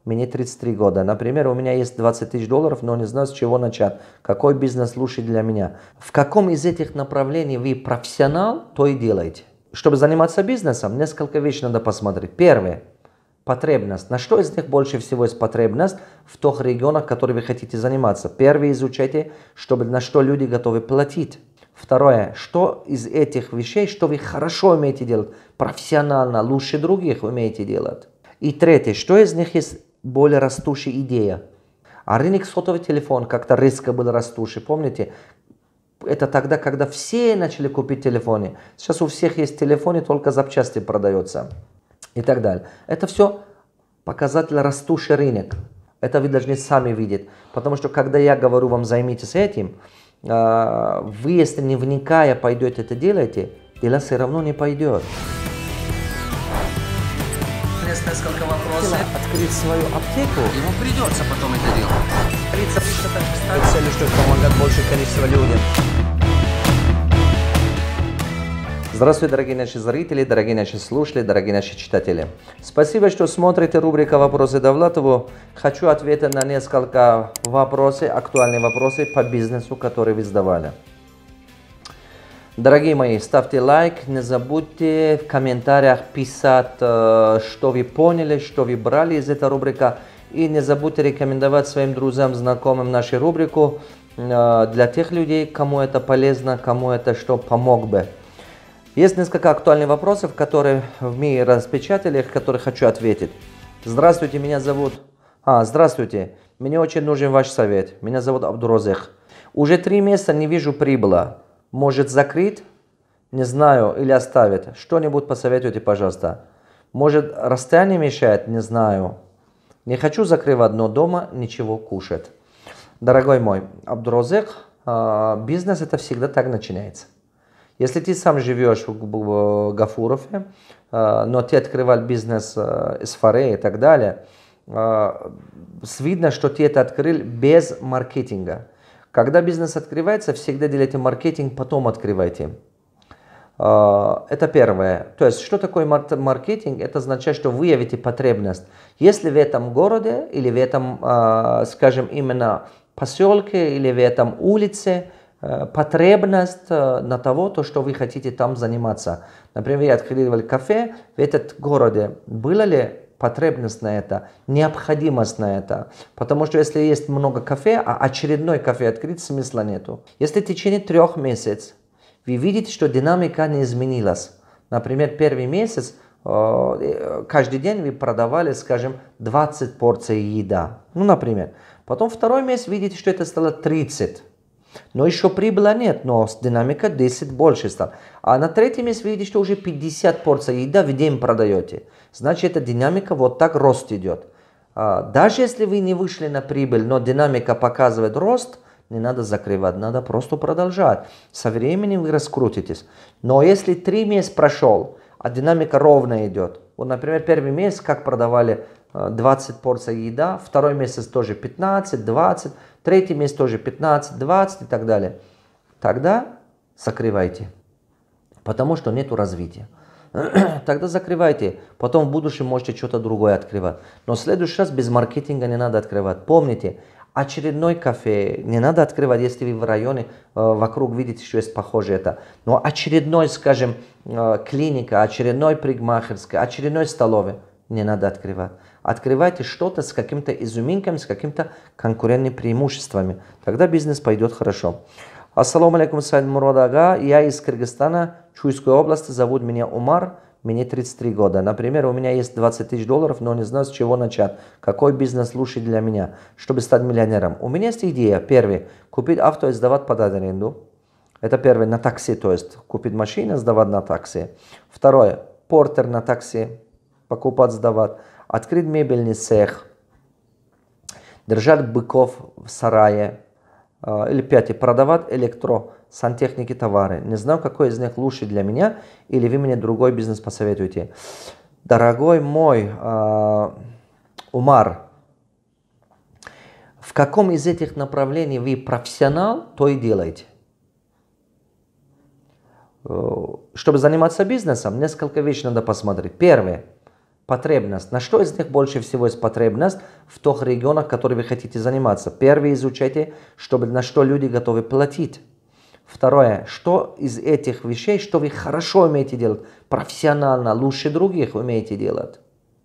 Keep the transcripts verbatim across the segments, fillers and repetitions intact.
мне тридцать три года. Например, у меня есть двадцать тысяч долларов, но не знаю, с чего начать. Какой бизнес лучше для меня? В каком из этих направлений вы профессионал, то и делайте. Чтобы заниматься бизнесом, несколько вещей надо посмотреть. Первое. Потребность. На что из них больше всего есть потребность в тех регионах, которые вы хотите заниматься? Первое, изучайте, чтобы на что люди готовы платить. Второе, что из этих вещей, что вы хорошо умеете делать, профессионально, лучше других умеете делать. И третье, что из них есть более растущая идея. А рынок сотовый телефон как-то резко был растущий, помните? Это тогда, когда все начали купить телефоны. Сейчас у всех есть телефоны, только запчасти продаются. И так далее. Это все показатель растущий рынок. Это вы должны сами видеть. Потому что когда я говорю вам, займитесь этим, вы, если не вникая пойдете это делаете, дело все равно не пойдет. Есть несколько вопросов. Открыть свою аптеку. Ему придется потом это делать. Целью, чтобы помогать большему количеству людям. Здравствуйте, дорогие наши зрители, дорогие наши слушатели, дорогие наши читатели. Спасибо, что смотрите рубрика «Вопросы Давлатову». Хочу ответить на несколько вопросов, актуальные вопросы по бизнесу, которые вы задавали. Дорогие мои, ставьте лайк, не забудьте в комментариях писать, что вы поняли, что вы брали из этой рубрики. И не забудьте рекомендовать своим друзьям, знакомым нашу рубрику для тех людей, кому это полезно, кому это что помог бы. Есть несколько актуальных вопросов, которые в мире распечатали, которые хочу ответить. Здравствуйте, меня зовут... А, здравствуйте, мне очень нужен ваш совет. Меня зовут Абдуразех. Уже три месяца не вижу прибыли. Может закрыть? Не знаю, или оставить. Что-нибудь посоветуйте, пожалуйста. Может расстояние мешает? Не знаю. Не хочу закрывать, но дома ничего кушать. Дорогой мой Абдуразех, бизнес это всегда так начинается. Если ты сам живешь в Гафурове, но ты открывал бизнес из Фаре и так далее, видно, что ты это открыл без маркетинга. Когда бизнес открывается, всегда делайте маркетинг, потом открывайте. Это первое. То есть, что такое маркетинг? Это означает, что выявите потребность. Если в этом городе или в этом, скажем, именно поселке или в этом улице, потребность на того, то, что вы хотите там заниматься. Например, вы открыли кафе в этом городе. Была ли потребность на это, необходимость на это? Потому что если есть много кафе, а очередной кафе открыть, смысла нету. Если в течение трех месяцев вы видите, что динамика не изменилась. Например, первый месяц каждый день вы продавали, скажем, двадцать порций еда. Ну, например. Потом второй месяц видите, что это стало тридцать. Но еще прибыли нет, но динамика десять больше стала. А на третий месяц видите, что уже пятьдесят порций еда в день продаете. Значит, эта динамика вот так рост идет. Даже если вы не вышли на прибыль, но динамика показывает рост, не надо закрывать, надо просто продолжать. Со временем вы раскрутитесь. Но если три месяца прошел, а динамика ровно идет. Вот, например, первый месяц, как продавали двадцать порций еда, второй месяц тоже пятнадцать, двадцать, третий месяц тоже пятнадцать, двадцать и так далее. Тогда закрывайте, потому что нету развития. Тогда закрывайте, потом в будущем можете что-то другое открывать. Но в следующий раз без маркетинга не надо открывать. Помните, очередной кафе не надо открывать, если вы в районе вокруг видите, что есть похоже это. Но очередной, скажем, клиника, очередной парикмахерская, очередной столовой не надо открывать. Открывайте что-то с каким-то изюминками, с какими-то конкурентными преимуществами. Тогда бизнес пойдет хорошо. Ассаламу алейкум, Сайд Мурод ага. Я из Кыргызстана, Чуйской области. Зовут меня Умар. Мне тридцать три года. Например, у меня есть двадцать тысяч долларов, но не знаю, с чего начать. Какой бизнес лучше для меня, чтобы стать миллионером? У меня есть идея. Первый. Купить авто и сдавать под аренду. Это первое. На такси, то есть купить машину, сдавать на такси. Второе. Портер на такси. Покупать, сдавать. Открыть мебельный цех. Держать быков в сарае. Или пятое. Продавать электро, сантехники, товары. Не знаю, какой из них лучше для меня. Или вы мне другой бизнес посоветуете. Дорогой мой э, Умар, в каком из этих направлений вы профессионал, то и делайте. Чтобы заниматься бизнесом, несколько вещей надо посмотреть. Первое. потребность. На что из них больше всего есть потребность в тех регионах, которые вы хотите заниматься? Первое, изучайте, чтобы на что люди готовы платить. Второе, что из этих вещей, что вы хорошо умеете делать, профессионально, лучше других умеете делать.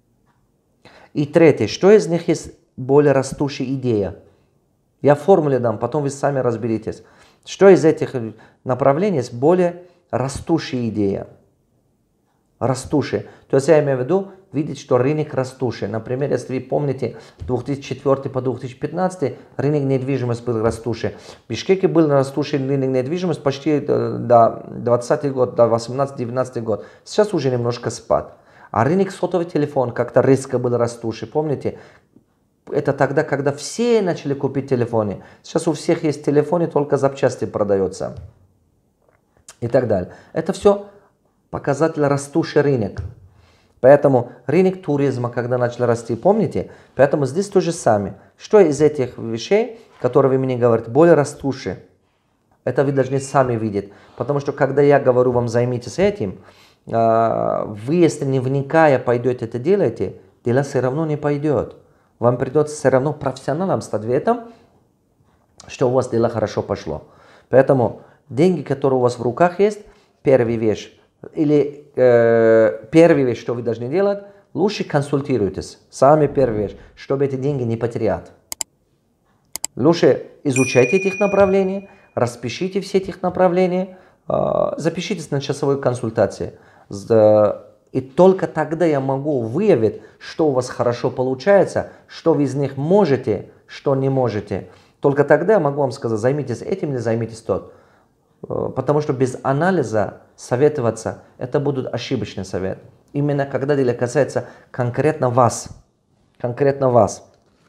И третье, что из них есть более растущая идея. Я формуле дам, потом вы сами разберитесь. Что из этих направлений есть более растущая идея. Растущая. То есть я имею в виду, видеть, что рынок растущий. Например, если вы помните, две тысячи четвёртый по две тысячи пятнадцатый рынок недвижимости был растущий. В Бишкеке был растущий рынок недвижимости почти до двадцатый год, до восемнадцатый-девятнадцатый год. Сейчас уже немножко спад. А рынок сотовый телефон как-то резко был растущий. Помните? Это тогда, когда все начали купить телефоны. Сейчас у всех есть телефоны, только запчасти продаются. И так далее. Это все показатель растущий рынок. Поэтому рынок туризма, когда начал расти, помните? Поэтому здесь то же самое. Что из этих вещей, которые вы мне говорите, более растущие? Это вы должны сами видеть. Потому что когда я говорю вам, займитесь этим, вы, если не вникая пойдете это делаете, дело все равно не пойдет. Вам придется все равно профессионалом стать в этом, что у вас дело хорошо пошло. Поэтому деньги, которые у вас в руках есть, первая вещь, или э, первая вещь, что вы должны делать, лучше консультируйтесь. Самая первая вещь, чтобы эти деньги не потерять. Лучше изучайте этих направлений, распишите все этих направления, э, запишитесь на часовую консультацию. И только тогда я могу выявить, что у вас хорошо получается, что вы из них можете, что не можете. Только тогда я могу вам сказать, займитесь этим или займитесь тот. Потому что без анализа советоваться, это будет ошибочный совет. Именно когда дело касается конкретно вас. Конкретно вас.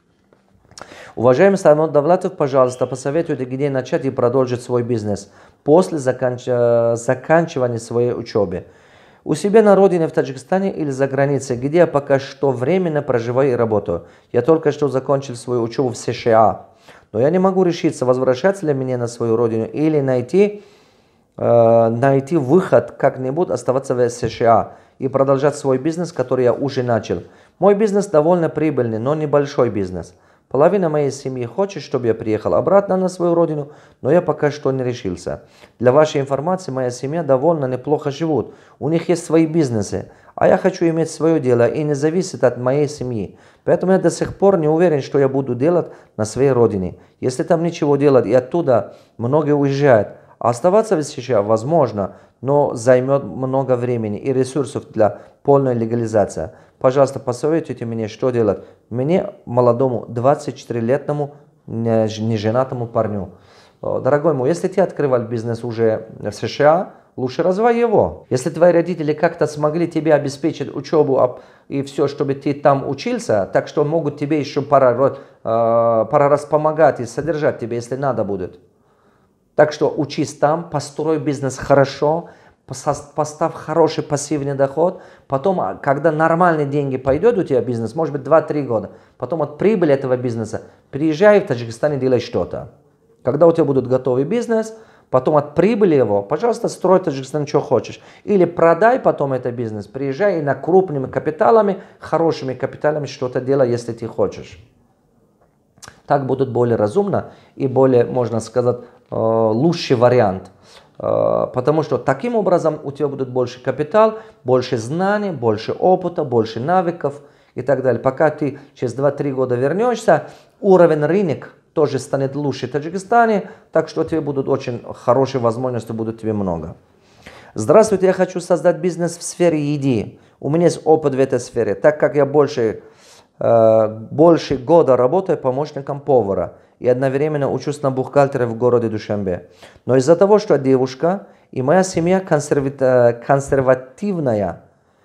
Уважаемый Самат Давлатов, пожалуйста, посоветуйте, где начать и продолжить свой бизнес после заканч... заканчивания своей учебы. У себя на родине в Таджикистане или за границей, где я пока что временно проживаю и работаю. Я только что закончил свою учебу в США. Но я не могу решиться, возвращаться ли мне на свою родину или найти, э, найти выход, как-нибудь оставаться в США и продолжать свой бизнес, который я уже начал. Мой бизнес довольно прибыльный, но небольшой бизнес. Половина моей семьи хочет, чтобы я приехал обратно на свою родину, но я пока что не решился. Для вашей информации, моя семья довольно неплохо живут. У них есть свои бизнесы, а я хочу иметь свое дело и не зависит от моей семьи. Поэтому я до сих пор не уверен, что я буду делать на своей родине. Если там ничего делать и оттуда многие уезжают, а оставаться в США возможно, но займет много времени и ресурсов для полной легализации. Пожалуйста, посоветуйте мне, что делать. Мне, молодому, двадцатичетырёхлетнему, неженатому парню. Дорогой мой, если ты открывал бизнес уже в США, лучше развивай его. Если твои родители как-то смогли тебе обеспечить учебу и все, чтобы ты там учился, так что могут тебе еще пару, пару раз помогать и содержать тебя, если надо будет. Так что учись там, построй бизнес хорошо, поставь хороший пассивный доход, потом, когда нормальные деньги пойдет у тебя бизнес, может быть два-три года, потом от прибыли этого бизнеса приезжай в Таджикистан и делай что-то. Когда у тебя будет готовый бизнес, потом от прибыли его, пожалуйста, строй в Таджикистане, что хочешь. Или продай потом этот бизнес, приезжай и на крупными капиталами, хорошими капиталами что-то делай, если ты хочешь. Так будет более разумно и более, можно сказать, лучший вариант. Потому что таким образом у тебя будет больше капитал, больше знаний, больше опыта, больше навыков и так далее. Пока ты через два-три года вернешься, уровень рынка тоже станет лучше в Таджикистане, так что у тебя будут очень хорошие возможности, будут тебе много. Здравствуйте, я хочу создать бизнес в сфере еды. У меня есть опыт в этой сфере, так как я больше, э, больше года работаю помощником повара и одновременно учусь на бухгалтера в городе Душанбе. Но из-за того, что я девушка и моя семья консервативная,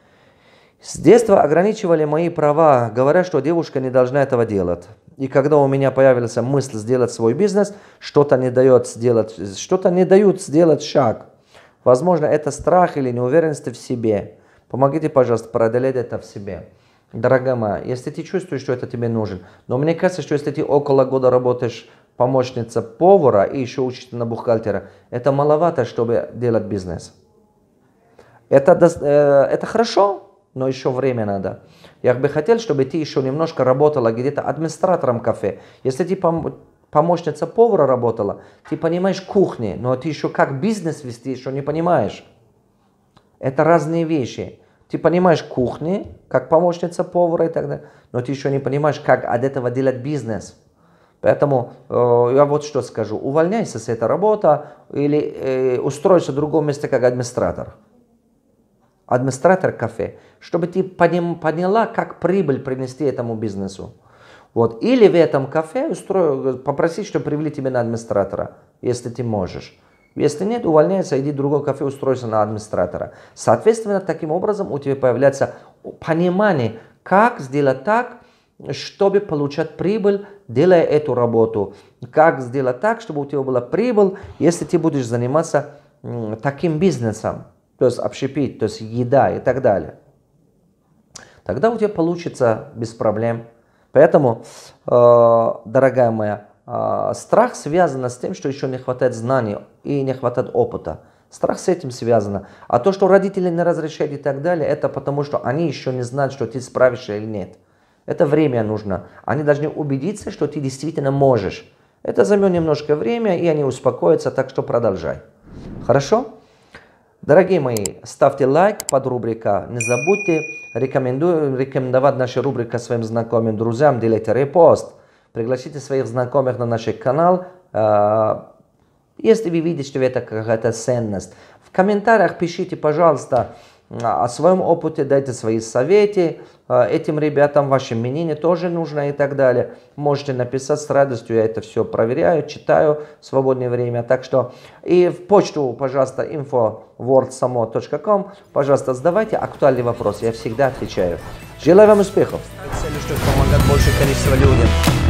с детства ограничивали мои права, говоря, что девушка не должна этого делать. И когда у меня появилась мысль сделать свой бизнес, что-то не дает сделать, что-то не дают сделать шаг. Возможно, это страх или неуверенность в себе. Помогите, пожалуйста, преодолеть это в себе. Дорогая моя, если ты чувствуешь, что это тебе нужен, но мне кажется, что если ты около года работаешь помощница повара и еще учишься на бухгалтера, это маловато, чтобы делать бизнес. Это, это хорошо, но еще время надо. Я бы хотел, чтобы ты еще немножко работала где-то администратором кафе. Если ты пом помощница повара работала, ты понимаешь кухни, но ты еще как бизнес вести еще не понимаешь. Это разные вещи. Ты понимаешь кухни, как помощница повара и так далее, но ты еще не понимаешь, как от этого делать бизнес. Поэтому э, я вот что скажу. Увольняйся с этой работы или э, устройся в другом месте как администратор. Администратор кафе. Чтобы ты поним, поняла, как прибыль принести этому бизнесу. Вот. Или в этом кафе устрой, попроси, чтобы привели тебя на администратора, если ты можешь. Если нет, увольняйся, иди в другое кафе, устройся на администратора. Соответственно, таким образом у тебя появляется понимание, как сделать так, чтобы получать прибыль, делая эту работу. Как сделать так, чтобы у тебя была прибыль, если ты будешь заниматься м, таким бизнесом, то есть общепит, то есть еда и так далее. Тогда у тебя получится без проблем. Поэтому, э, дорогая моя, э, страх связан с тем, что еще не хватает знаний и не хватает опыта. Страх с этим связано. А то, что родители не разрешают и так далее, это потому, что они еще не знают, что ты справишься или нет. Это время нужно. Они должны убедиться, что ты действительно можешь. Это займет немножко время, и они успокоятся, так что продолжай. Хорошо? Дорогие мои, ставьте лайк под рубрика. Не забудьте рекомендую, рекомендовать нашу рубрику своим знакомым, друзьям. Делайте репост. Пригласите своих знакомых на наш канал. Если вы видите, что это какая-то ценность. В комментариях пишите, пожалуйста, о своем опыте, дайте свои советы. Этим ребятам ваше мнение тоже нужно и так далее. Можете написать с радостью, я это все проверяю, читаю в свободное время. Так что и в почту, пожалуйста, инфо ворд само точка ком, пожалуйста, задавайте актуальные вопросы, я всегда отвечаю. Желаю вам успехов. Целью, чтобы помогать большее количество людям.